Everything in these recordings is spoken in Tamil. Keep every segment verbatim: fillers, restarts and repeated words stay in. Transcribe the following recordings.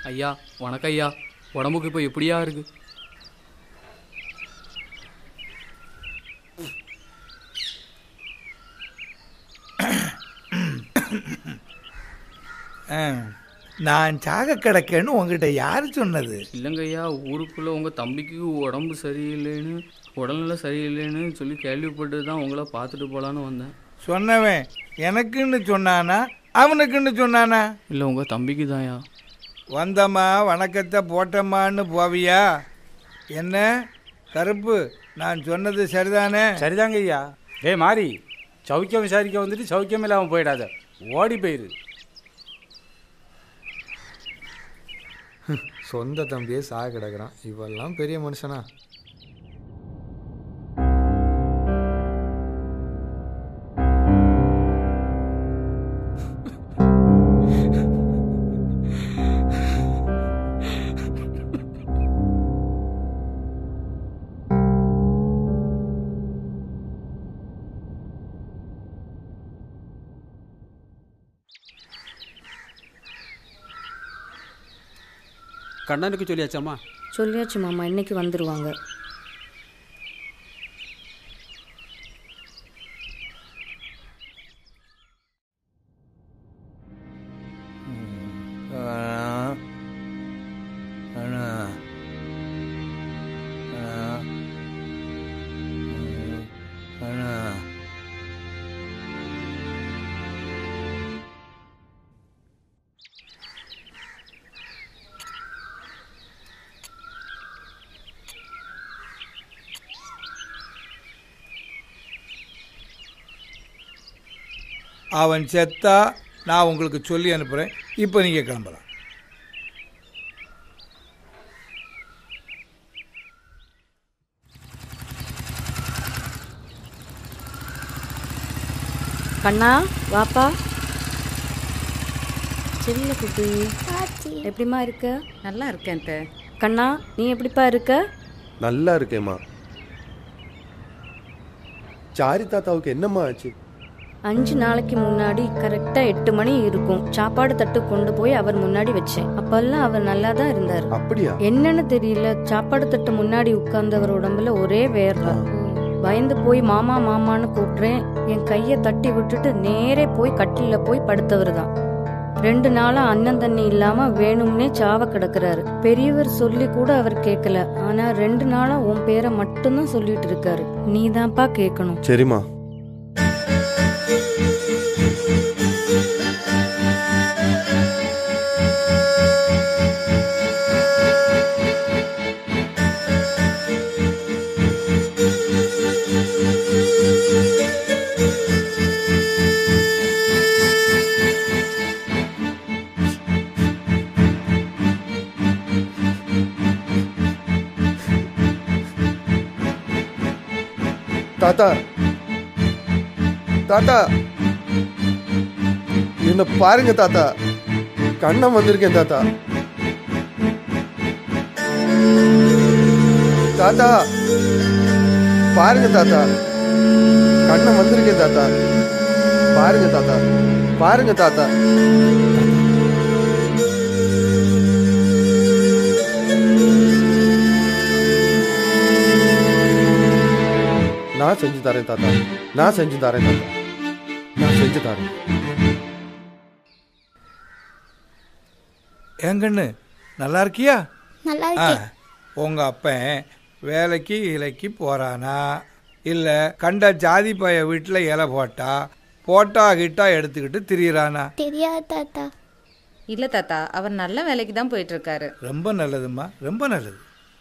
ஐயா வணக்கம் ஐயா. உடம்புக்கு இப்போ எப்படியா இருக்கு? நான் சாக கிடக்கேன்னு உங்ககிட்ட யாரு சொன்னது? இல்லைங்க ஐயா, ஊருக்குள்ளே உங்கள் தம்பிக்கு உடம்பு சரியில்லைன்னு உடல்நிலை சரியில்லைன்னு சொல்லி கேள்விப்பட்டு தான் உங்களை பார்த்துட்டு போகலான்னு வந்தேன். சொன்னவன் எனக்குன்னு சொன்னானா அவனுக்குன்னு சொன்னானா? இல்லை உங்கள் தம்பிக்கு தான்யா. வந்தம்மா வணக்கத்தை போட்டம்மான்னு போவியா? என்ன கருப்பு, நான் சொன்னது சரிதானே? சரிதாங்க ஐயா. டே மாறி, சௌக்கியம் விசாரிக்க வந்துட்டு சௌக்கியம் இல்லாமல் போயிடாத, ஓடி போயிரு. சொந்த தம்பியே சாக கிடக்குறான், இவெல்லாம் பெரிய மனுஷனா? கண்ணனுக்கு சொல்லியாச்சாம்மா? சொல்லியாச்சு மாமா, இன்னைக்கு வந்துடுவாங்க. அவன் செத்தா நான் உங்களுக்கு சொல்லி அனுப்புகிறேன். இப்போ நீங்கள் கிளம்பலாம். கண்ணா வாப்பா. செல்ல குட்டி, எப்படிமா இருக்க? நல்லா இருக்கேன். கண்ணா நீ எப்படிப்பா இருக்க? நல்லா இருக்கேம்மா. சாரி தாத்தாவுக்கு என்னம்மா ஆச்சு? அஞ்சு நாளைக்கு முன்னாடி கரெக்டா எட்டு மணி இருக்கும், சாப்பாடு தட்டு கொண்டு போய் அவர் முன்னாடி வச்சேன். அப்பெல்லாம் அவர் நல்லா தான் இருந்தாரு. அப்படியா? என்னன்னு தெரியல, சாப்பாடு தட்டு முன்னாடி உட்கார்ந்தவர் உடம்புல ஒரே வேர்வை. பயந்து போய் மாமா மாமான்னு கூப்பிட்றேன். என் கையை தட்டி விட்டுட்டு நேரே போய் கட்டில போய் படுத்தவர் தான். ரெண்டு நாளா அண்ணன் தண்ணி இல்லாம வேணும்னே சாவ கிடக்குறாரு. பெரியவர் சொல்லி கூட அவர் கேட்கல. ஆனா ரெண்டு நாளா உன் பேரை மட்டும்தான் சொல்லிட்டு இருக்காரு. நீ தான்ப்பா கேட்கணும். சரிம்மா. தாத்தா தாத்தா என்ன பாருங்க தாத்தா, கண்ணம் வந்திருக்கேன் தாத்தா. தாத்தா பாருங்க தாத்தா, கண்ணம் வந்திருக்கேன் தாத்தா. பாருங்க தாத்தா, பாருங்க தாத்தா. நான் செஞ்சு தரேன் தாத்தா, நான் செஞ்சு தரேன் தாத்தா, நான் செஞ்சு தரேன். ஏங்கண்ணு நல்லா இருக்கியா? நல்லா இருக்கேன். உங்க அப்பன் வேலைக்கு இலைக்கு போறானா இல்ல கண்ட ஜாதி பைய வீட்டுல இலை போட்டா போட்டா கிட்டா எடுத்துக்கிட்டு திரியறானா? தெரியாது தாத்தா. இல்ல தாத்தா, அவர் நல்ல வேலைக்கு தான் போயிட்டு இருக்காரு. ரொம்ப நல்லதும்மா, ரொம்ப நல்லது.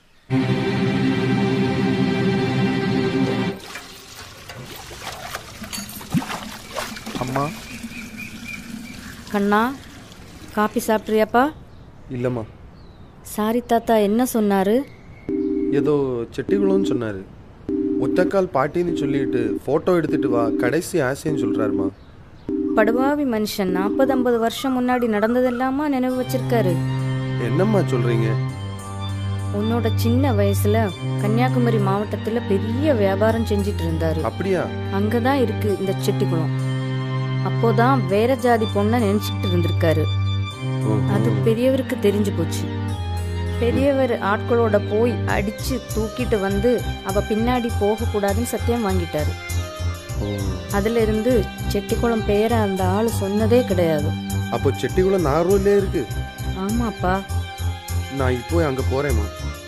அம்மா. கண்ணா காபி சாப்பிட்றியாப்பா? இல்லம்மா. சாரி தாத்தா, என்ன சொன்னாரு? ஏதோ செட்டிகுளம்னு சொன்னாரு. ஒத்தக்கால் பாட்டின்னு சொல்லிட்டு போட்டோ எடுத்துட்டு வா, கடைசி ஆசைன்னு சொல்றாருமா. படுவாவி மனுஷன், நாற்பது ஐம்பது வருஷம் முன்னாடி நடந்ததெல்லாமா நினைவு வச்சிருக்காரு. என்னம்மா சொல்றீங்க? உன்னோட சின்ன வயசுல கன்னியாகுமரி மாவட்டத்துல பெரிய வியாபாரம் செஞ்சிட்டு இருந்தாரு. அப்படியா? அங்கதான் இருக்கு இந்த செட்டிக்குளம். அப்போதான் வேற ஜாதி பொண்ண நினைச்சிட்டு இருந்திருக்காரு. அது பெரியவருக்கு தெரிஞ்சு போச்சு. பெரியவர் ஆட்களோட போய் அடிச்சு தூக்கிட்டு வந்து அவ பின்னாடி போகக்கூடாதுன்னு சத்தியம் வாங்கிட்டாரு. அதுல இருந்து செட்டிக்குளம் பேரை அந்த ஆளு சொன்னதே கிடையாது. அப்போ செட்டிக்குளம் நாகர்கோவிலே இருக்கு. ஆமாப்பா. நான் இப்போ அங்க போறேம்மா.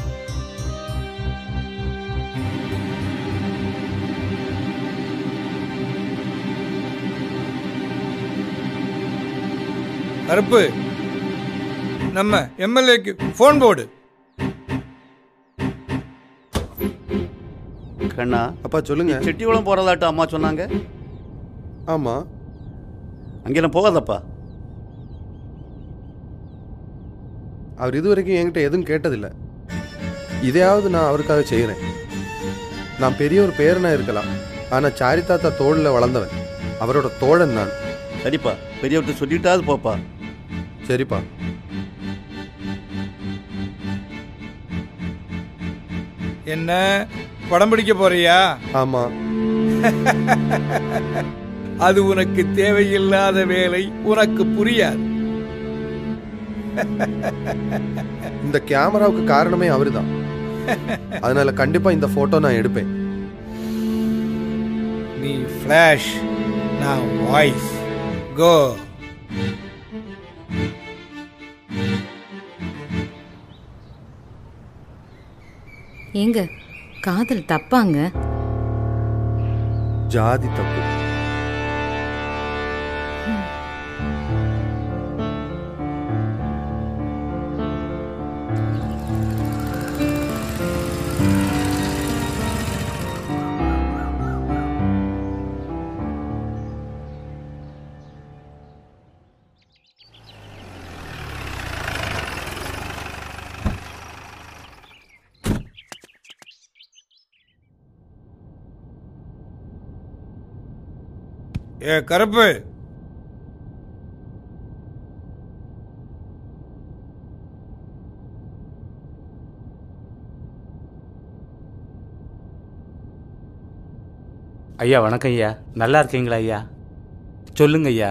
கருப்பு, நம்ம எம்எல்ஏக்கு போன் போடு. கண்ணா, அப்பா சொல்லுங்க. செட்டிக்குளம் போறதாட்டு அம்மா சொன்னாங்க. ஆமா, அங்கெல்லாம் போகாதப்பா. அவர் இதுவரைக்கும் என்கிட்ட எதுவும் கேட்டதில்லை. இதையாவது நான் அவருக்காக செய்கிறேன். நான் பெரிய ஒரு பேரனா இருக்கலாம், ஆனால் சாரி தாத்தா தோளில் வளர்ந்தவன். அவரோட தோழன் நான். சரிப்பா, பெரியவர்கிட்ட சொல்லிட்டாவது போப்பா. சரிப்பா. என்ன படம் பிடிக்க போறியா? ஆமா. அது உனக்கு தேவையில்லாத வேலை, உனக்கு புரியாது. இந்த கேமராவுக்கு காரணமே அவருதான். அதனால கண்டிப்பா இந்த போட்டோ நான் எடுப்பேன். நீ ஃபிளாஷ், நான் வாய்ஸ். கோ. ஏங்க, காதல் தப்பாங்க? ஜாதி தப்பு. ஏ கருப்பு, ஐயா வணக்கம் ஐயா. நல்லா இருக்கீங்களா ஐயா? சொல்லுங்க ஐயா.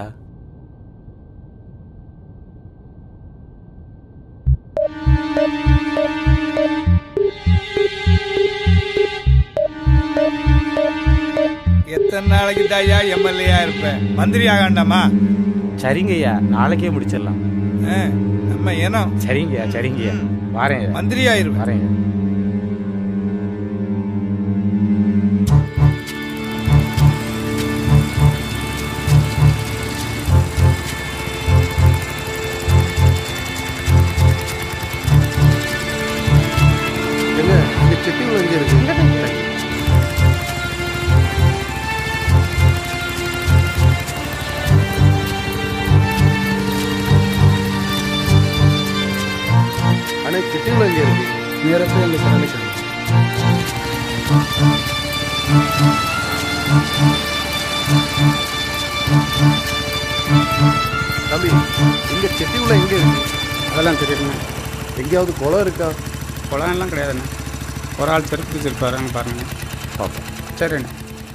எத்தனை நாளைக்கு தாயா எம்எல்ஏயா இருப்பேன்? மந்திரி ஆகாண்டாமா? சரிங்க ஐயா, நாளைக்கே முடிச்சிடலாம். நம்ம ஏனோ. சரிங்கய்யா, சரிங்கய்யா, வாரேன். மந்திரி ஆயிருவேன். வாரேங்க. செட்டிக்குளம் எங்க இருக்கு? அண்ணா, செட்டிக்குளம் எங்க இருக்கு? நேரத்தில் எங்க சரணி தம்பி, இங்க செட்டிக்குளம் எங்க இருக்கு? அதெல்லாம் தெரியுதுண்ணே. எங்கேயாவது குளம் இருக்கா? குளம் எல்லாம் கிடையாதுண்ணே. ஒரு ஆள் தெருக்கு வச்சிருப்பாரு, அங்கே பாருங்க. பார்ப்போம். சரிண்ணே.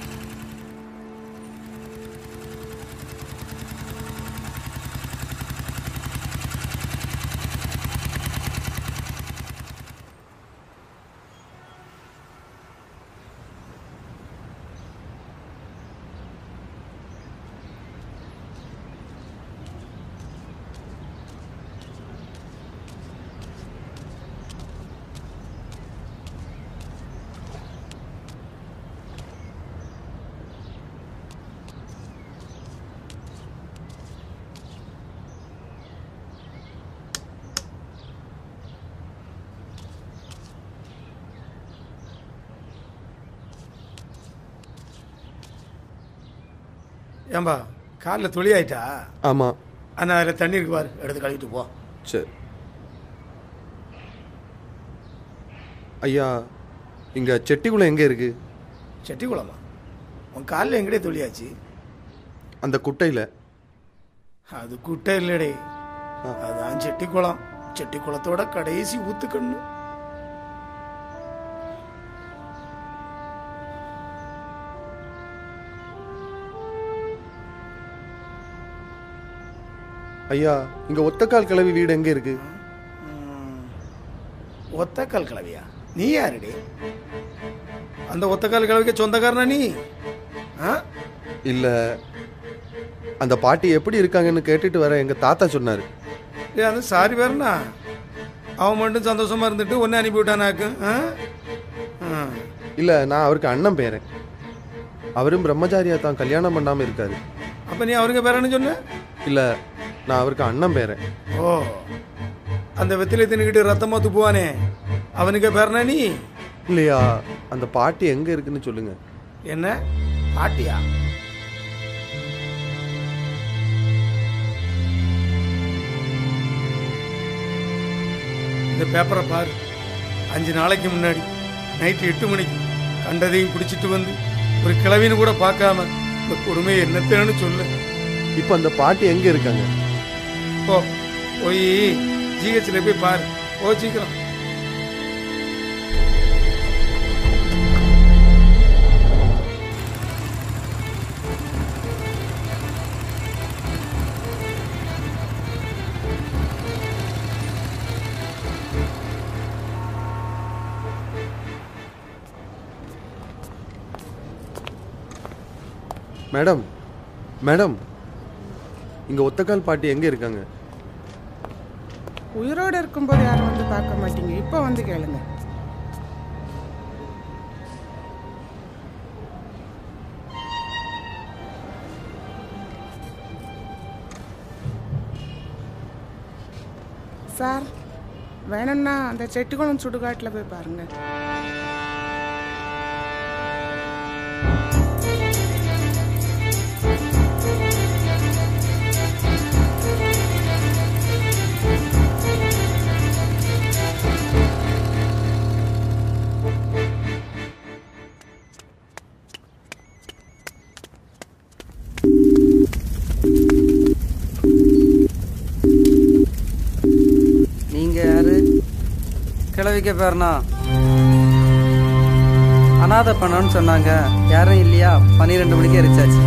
ஏம்பா, காலில் துளி ஆயிட்டா? ஆமாம். ஆனால் அதில் தண்ணி இருக்கு பாரு, எடுத்து கழுவிட்டு போ. சரி ஐயா, இங்கே செட்டிக்குளம் எங்கே இருக்கு? செட்டிக்குளமா? உன் காலில் எங்கடே துளியாச்சு? அந்த குட்டையில். அது குட்டை இல்லடே, அதான் செட்டிக்குளம். செட்டிக்குளத்தோட கடைசி ஊத்துக்கண்ணு. ஐயா இங்க ஒத்தக்கால் கிளவி வீடு எங்க இருக்கு? ஒத்தக்கால் கிளவியா? நீ யாருடி? அந்த ஒத்தக்கால் கிளவிக்கு சொந்தக்காரனா நீ? இல்ல, அந்த பாட்டி எப்படி இருக்காங்கன்னு கேட்டுட்டு வர எங்க தாத்தா சொன்னாரு. ஏ அந்த சாரி பேருண்ணா, அவன் மட்டும் சந்தோஷமா இருந்துட்டு ஒன்னு அனுப்பி விட்டானாக்கு. இல்ல, நான் அவருக்கு அண்ணன் பேரன். அவரும் பிரம்மச்சாரியா தான் கல்யாணம் பண்ணாம இருக்காரு. அப்ப நீ அவருக்கு பேரன்னு சொன்ன? இல்ல, நான் அவருக்கு அண்ணன் பேரன். ஓ, அந்த வெத்திலை தின்னுக்கிட்டு ரத்தமா துப்புவானே அவனுக்கு பேரனா நீ? இல்லையா, அந்த பாட்டி எங்க இருக்குன்னு சொல்லுங்க. என்ன பாட்டியா? இந்த பேப்பரை பாரு. அஞ்சு நாளைக்கு முன்னாடி நைட்டு எட்டு மணிக்கு கண்டதையும் குடிச்சிட்டு வந்து ஒரு கிழவின்னு கூட பார்க்காம இந்த கொடுமை என்னத்தேன்னு சொல்லு. இப்ப அந்த பாட்டி எங்க இருக்காங்க? போ, போய் ஜிஹெச்ல போய் பாரு. ஓ சீக்கிரம். மேடம், மேடம், இங்க ஒத்தக்கால் பாட்டி எங்க இருக்காங்க? உயிரோடு இருக்கும்போது யாரும் வந்து பார்க்க மாட்டீங்க, இப்போ வந்து கேளுங்க. சார், வேணும்னா அந்த செட்டிக்குளம் சுடுகாட்டில் போய் பாருங்க. கிளவிக்க பேர்னா அனாதை பண்ணோன்னு சொன்னாங்க. யாரும் இல்லையா? பன்னிரெண்டு மணிக்கு எரிச்சாச்சு.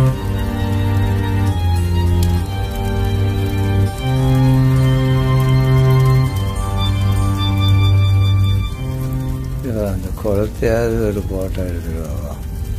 அந்த குளத்தையாவது ஒரு போட்டோ எடுத்துருவா.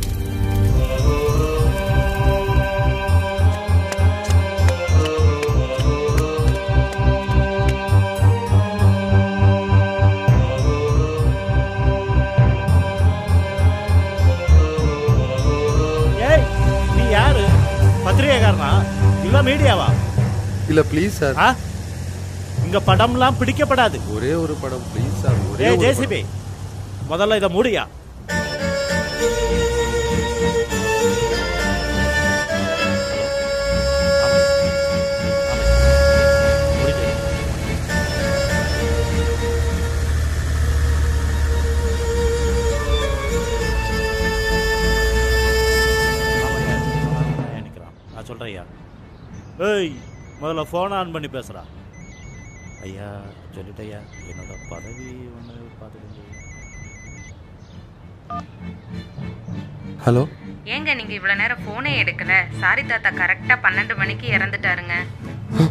பத்திரிகைக்காரனா இல்ல மீடியாவா? இல்ல ப்ளீஸ் சார், இங்க படம்லாம் பிடிக்கப்படாது. ஒரே ஒரு படம் ப்ளீஸ் சார். ஒரே ஜேசிபி, முதல்ல இத மூடியா. சொல்றியா? ஏய், முதல்ல போன் ஆன் பண்ணி பேசுறா. ஐயா சொல்லிட்டையா, என்னோட பதவி ஒன்று பார்த்துட்டு. ஹலோ, ஏங்க நீங்க இவ்வளவு நேரம் போனே எடுக்கல? சாரி தாத்தா கரெக்டா பன்னெண்டு மணிக்கு இறந்துட்டாருங்க.